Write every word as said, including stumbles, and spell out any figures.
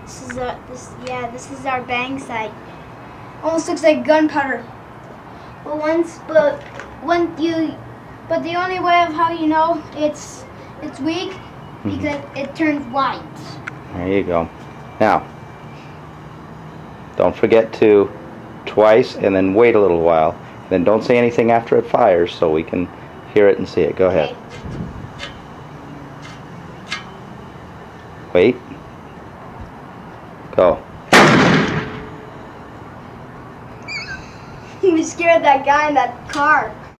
This is our this yeah. This is our bangsite. Almost looks like gunpowder. But once, but when you, but the only way of how you know it's it's weak because mm-hmm. it turns white. There you go. Now, don't forget to twice and then wait a little while. Then don't say anything after it fires so we can hear it and see it. Go ahead. Okay. Wait. Go. We scared that guy in that car.